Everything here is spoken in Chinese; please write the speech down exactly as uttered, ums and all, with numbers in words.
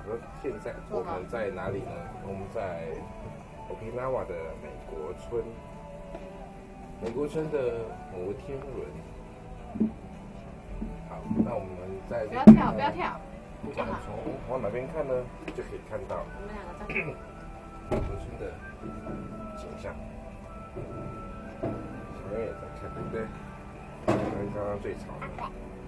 说现在我们在哪里呢？我们在 Okinawa 的美国村，美国村的摩天轮。好，那我们在不要跳，不要跳。 不管从往哪边看呢，就可以看到我们两个在看。 美国村的景象。小妹也在看，对不对？刚刚最吵的。